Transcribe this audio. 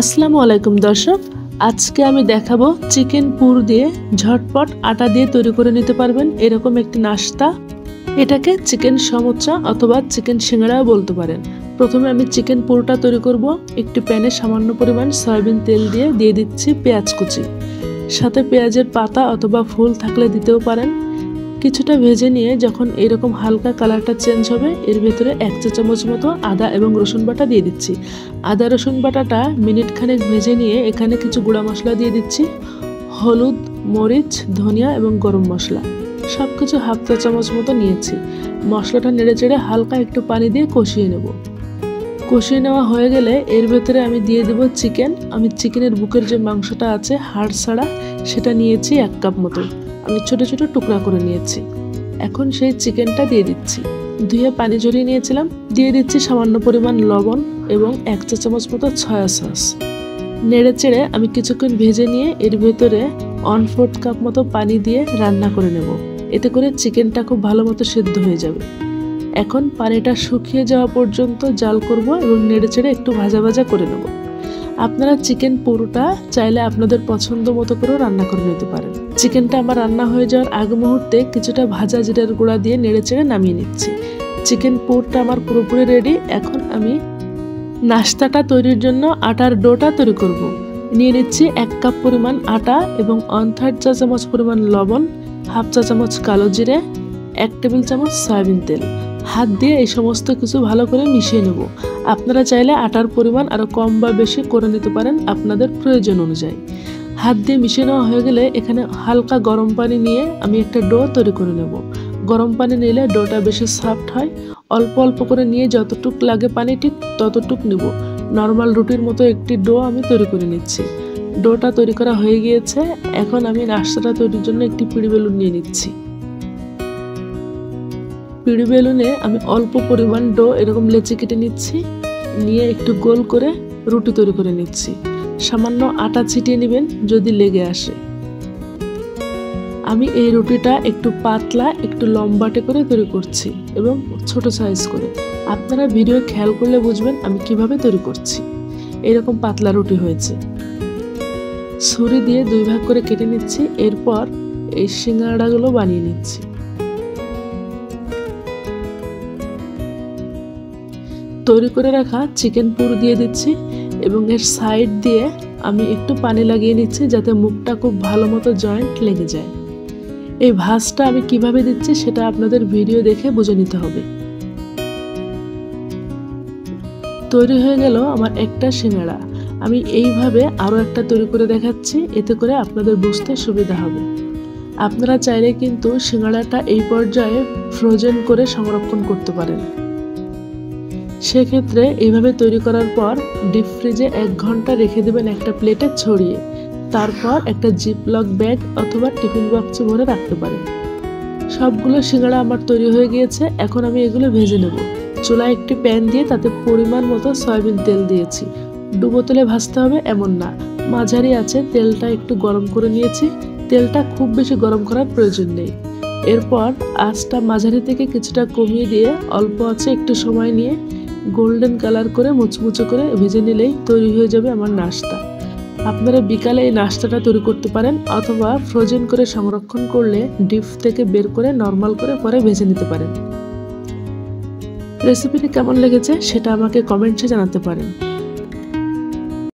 আসসালামু আলাইকুম দর্শক, আজকে আমি দেখাবো চিকেন পুর দিয়ে ঝটপট আটা দিয়ে তৈরি করে নিতে পারবেন এরকম একটি নাস্তা। এটাকে চিকেন সমোসা অথবা চিকেন সিঙ্গাড়াও বলতে পারেন। প্রথমে আমি চিকেন পুরটা তৈরি করব। একটি প্যানে সামান্য পরিমাণ সয়াবিন তেল দিয়ে দিচ্ছি পেঁয়াজ কুচি, সাথে পেঁয়াজের পাতা অথবা ফুল থাকলে দিতেও পারেন। কিছুটা ভেজে নিয়ে যখন এরকম হালকা কালারটা চেঞ্জ হবে, এর ভেতরে 1 চা চামচ মতো আদা এবং রসুন বাটা দিয়ে দিচ্ছি। আদা রসুন বাটাটা মিনিট খানেক ভেজে নিয়ে এখানে কিছু গুঁড়া মশলা দিয়ে দিচ্ছি। হলুদ, মরিচ, ধনিয়া এবং গরম মশলা সব কিছু 1/2 চা চামচ মতো নিয়েছি। মশলাটা নেড়ে চেড়ে হালকা একটু পানি দিয়ে কষিয়ে নেব। কষিয়ে নেওয়া হয়ে গেলে এর ভেতরে আমি দিয়ে দেব চিকেন। আমি চিকেনের বুকের যে মাংসটা আছে হাড় ছাড়া, সেটা নিয়েছি 1 কাপ মতো। আমি ছোট ছোট টুকরা করে নিয়েছি। এখন সেই চিকেনটা দিয়ে দিচ্ছি। ধুয়ে পানি ঝরিয়ে নিয়েছিলাম। দিয়ে দিচ্ছি সামান্য পরিমাণ লবণ এবং 1 চা চামচ মতো সয়া সস। নেড়ে চেড়ে আমি কিছুক্ষণ ভেজে নিয়ে এর ভেতরে 1/4 কাপ মতো পানি দিয়ে রান্না করে নেব। এতে করে চিকেনটা খুব ভালো মতো সেদ্ধ হয়ে যাবে। এখন পানিটা শুকিয়ে যাওয়া পর্যন্ত জাল করব এবং নেড়ে চেড়ে একটু ভাজা ভাজা করে নেব। আপনারা চিকেন পুরোটা চাইলে আপনাদের পছন্দ মতো করে রান্না করে নিতে পারেন। চিকেনটা আমার রান্না হয়ে যাওয়ার আগ মুহূর্তে কিছুটা ভাজা জিরার গুঁড়া দিয়ে নেড়ে চেড়ে নামিয়ে নিচ্ছি। চিকেন পুরটা আমার পুরোপুরি রেডি। এখন আমি নাস্তাটা তৈরির জন্য আটার ডোটা তৈরি করব। নিয়ে নিচ্ছি 1 কাপ পরিমাণ আটা এবং 1/3 চা চামচ পরিমাণ লবণ, 1/2 চা চামচ কালো জিরে, 1 টেবিল চামচ সয়াবিন তেল। হাত দিয়ে এই সমস্ত কিছু ভালো করে মিশিয়ে নেব। আপনারা চাইলে আটার পরিমাণ আরও কম বা বেশি করে নিতে পারেন আপনাদের প্রয়োজন অনুযায়ী। হাত দিয়ে মিশিয়ে নেওয়া হয়ে গেলে এখানে হালকা গরম পানি নিয়ে আমি একটা ডো তৈরি করে নেব। গরম পানি নিলে ডোটা বেশি সফট হয়। অল্প অল্প করে নিয়ে যতটুক লাগে পানি ঠিক ততটুক নিব। নর্মাল রুটির মতো একটি ডো আমি তৈরি করে নিচ্ছি। ডোটা তৈরি করা হয়ে গিয়েছে। এখন আমি নাস্তাটা তৈরির জন্য একটি পিঁড়ি বেলুন নিয়ে নিচ্ছি। পিঁড়ি বেলুনে আমি অল্প পরিমাণ ডো এরকম লেচি কেটে নিচ্ছি। নিয়ে একটু গোল করে রুটি তৈরি করে নিচ্ছি। সামান্য আটা ছিটিয়ে নেবেন যদি লেগে আসে। আমি এই রুটিটা একটু পাতলা একটু লম্বাটে করে তৈরি করছি এবং ছোট সাইজ করে। আপনারা ভিডিও খেয়াল করলে বুঝবেন আমি কিভাবে তৈরি করছি। এরকম পাতলা রুটি হয়েছে। ছুরি দিয়ে 2 ভাগ করে কেটে নিচ্ছি। এরপর এই সিঙ্গাড়াগুলো বানিয়ে নিচ্ছি। তৈরি করে রাখা চিকেন পুর দিয়ে দিচ্ছি এবং এর সাইড দিয়ে আমি একটু পানি লাগিয়ে নিচ্ছি যাতে মুখটা খুব ভালো মতো জয়েন্ট লেগে যায়। এই ভাঁজটা আমি কিভাবে দিচ্ছি সেটা আপনাদের ভিডিও দেখে বুঝে নিতে হবে। তৈরি হয়ে গেল আমার একটা সিঙ্গাড়া। আমি এইভাবে আরও একটা তৈরি করে দেখাচ্ছি, এতে করে আপনাদের বুঝতে সুবিধা হবে। আপনারা চাইলে কিন্তু সিঙ্গাড়াটা এই পর্যায়ে ফ্রোজেন করে সংরক্ষণ করতে পারেন। সেক্ষেত্রে এইভাবে তৈরি করার পর ডিপ ফ্রিজে 1 ঘন্টা রেখে দেবেন একটা প্লেটে ছড়িয়ে। তারপর একটা জিপলক ব্যাগ অথবা টিফিন বক্সে ভরে রাখতে পারেন। সবগুলো সিঙ্গাড়া আমার তৈরি হয়ে গিয়েছে। এখন আমি এগুলো ভেজে নেব। চুলায় একটি প্যান দিয়ে তাতে পরিমাণ মতো সয়াবিন তেল দিয়েছি। ডুবো তেলে ভাজতে হবে এমন না, মাঝারি আছে তেলটা একটু গরম করে নিয়েছি। তেলটা খুব বেশি গরম করার প্রয়োজন নেই। এরপর আঁচটা মাঝারি থেকে কিছুটা কমিয়ে দিয়ে অল্প আছে একটু সময় নিয়ে গোল্ডেন কালার করে মুচমুচে করে ভেজে নিলেই তৈরি হয়ে যাবে আমার নাস্তা। আপনারা বিকালে এই নাস্তাটা তৈরি করতে পারেন অথবা ফ্রোজেন করে সংরক্ষণ করলে ডিপ থেকে বের করে নর্মাল করে পরে ভেজে নিতে পারেন। রেসিপিটি কেমন লেগেছে সেটা আমাকে কমেন্টসে জানাতে পারেন।